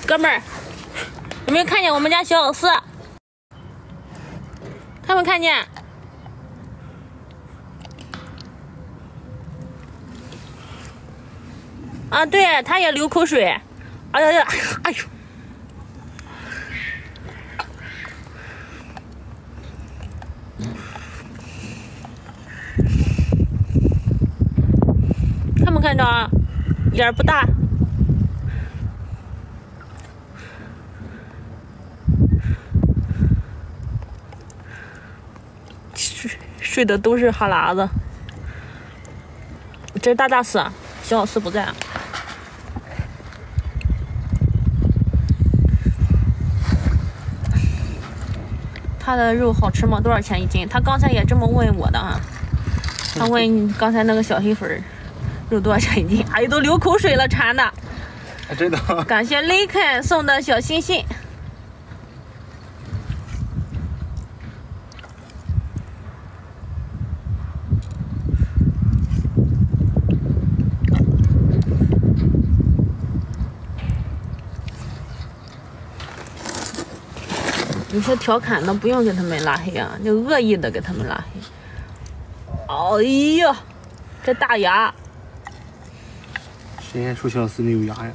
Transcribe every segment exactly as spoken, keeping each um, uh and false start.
哥们儿，有没有看见我们家小老四？看没看见？啊，对，他也流口水。哎呀呀，哎呦！看没看着啊？眼儿不大。睡睡的都是哈喇子。这是大大四，小老四不在。他的肉好吃吗？多少钱一斤？他刚才也这么问我的啊。他问刚才那个小黑粉肉多少钱一斤？哎呦，都流口水了，馋的。 啊、真的。 感谢雷肯送的小心心。有些调侃的不用给他们拉黑啊，就恶意的给他们拉黑。哎呀，这大牙！ 谁还说小四没有牙呀？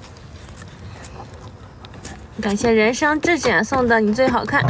感谢人生质检送的你最好看。